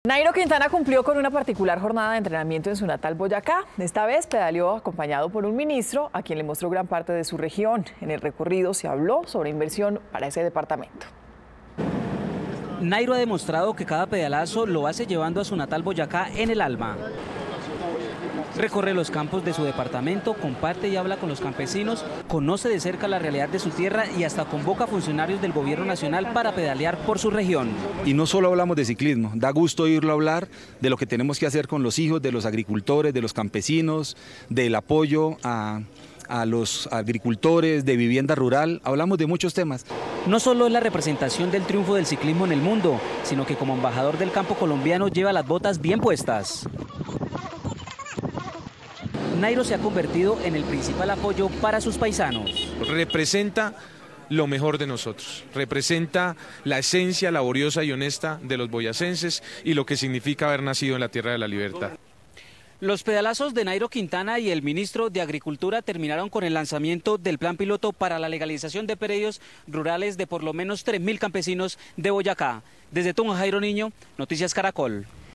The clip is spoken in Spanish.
Nairo Quintana cumplió con una particular jornada de entrenamiento en su natal Boyacá. Esta vez pedaleó acompañado por un ministro a quien le mostró gran parte de su región. En el recorrido se habló sobre inversión para ese departamento. Nairo ha demostrado que cada pedalazo lo hace llevando a su natal Boyacá en el alma. Recorre los campos de su departamento, comparte y habla con los campesinos, conoce de cerca la realidad de su tierra y hasta convoca a funcionarios del gobierno nacional para pedalear por su región. Y no solo hablamos de ciclismo, da gusto oírlo hablar de lo que tenemos que hacer con los hijos de los agricultores, de los campesinos, del apoyo a los agricultores, de vivienda rural, hablamos de muchos temas. No solo es la representación del triunfo del ciclismo en el mundo, sino que como embajador del campo colombiano lleva las botas bien puestas. Nairo se ha convertido en el principal apoyo para sus paisanos. Representa lo mejor de nosotros, representa la esencia laboriosa y honesta de los boyacenses y lo que significa haber nacido en la tierra de la libertad. Los pedalazos de Nairo Quintana y el ministro de Agricultura terminaron con el lanzamiento del plan piloto para la legalización de predios rurales de por lo menos 3.000 campesinos de Boyacá. Desde Tunja, Jairo Niño, Noticias Caracol.